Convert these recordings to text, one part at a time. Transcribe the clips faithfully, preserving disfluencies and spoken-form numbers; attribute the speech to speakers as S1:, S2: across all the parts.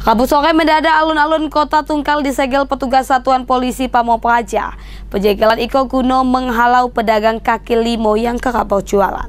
S1: Rabu sore mendadak alun-alun Kota Tungkal disegel petugas Satuan Polisi Pamong Praja. Penjegelan Iko Kuno menghalau pedagang kaki limo yang kerap berjualan.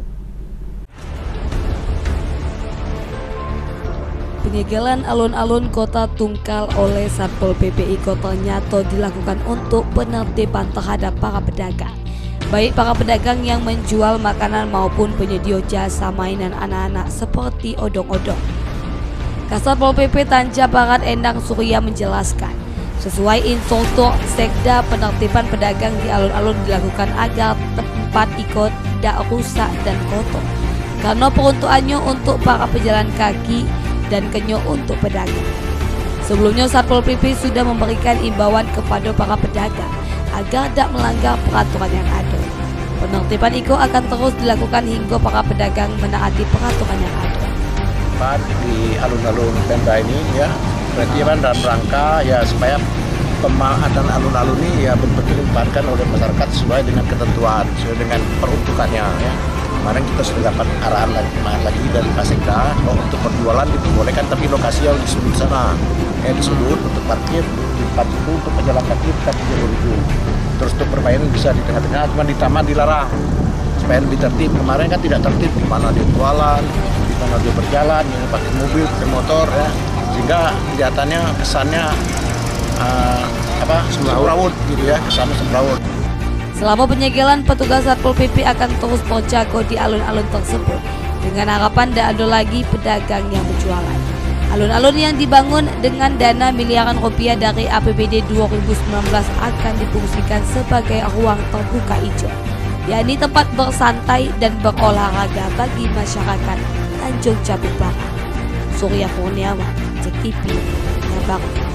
S1: Penyegelan alun-alun Kota Tungkal oleh Satpol P P I Kota Nyato dilakukan untuk penertiban terhadap para pedagang, baik para pedagang yang menjual makanan maupun penyedia jasa mainan anak-anak seperti odong-odong. Kasatpol P P Tanja Barat Endang Surya menjelaskan, sesuai instruktur Sekda, penertiban pedagang di alun-alun dilakukan agar tempat ikut tidak rusak dan kotor, karena peruntukannya untuk para pejalan kaki dan kenyo untuk pedagang. Sebelumnya Satpol P P sudah memberikan imbauan kepada para pedagang agar tidak melanggar peraturan yang ada. Penertiban Iko akan terus dilakukan hingga para pedagang menaati peraturan yang ada.
S2: Di alun-alun Pemda ini ya, berarti kan dalam rangka ya supaya pemanfaatan alun-alun ini ya betul-betul dimanfaatkan oleh masyarakat sesuai dengan ketentuan, sesuai dengan peruntukannya ya. Kemarin kita sudah dapat arahan lagi, lagi dari Pak Sekda bahwa untuk perjualan diperbolehkan, tapi lokasi yang di sudut sana, ya di sudut untuk parkir, di tempat itu untuk pejalan kaki kita jalur itu. Terus untuk permainan bisa di tengah-tengah, cuma di taman dilarang supaya lebih tertib. Kemarin kan tidak tertib, di mana dia jualan, di mana dia berjalan, yang pakai mobil, pakai motor ya, sehingga kelihatannya kesannya uh, apa semrawut gitu ya, kesannya semrawut.
S1: Selama penyegelan, petugas Satpol P P akan terus berjaga di alun-alun tersebut dengan harapan tidak ada lagi pedagang yang berjualan. Alun-alun yang dibangun dengan dana miliaran rupiah dari A P B D dua ribu sembilan belas akan difungsikan sebagai ruang terbuka hijau, yakni tempat bersantai dan berolahraga bagi masyarakat Tanjung Jabung Barat. Surya Kurniawan, Cek T V, Nyabar.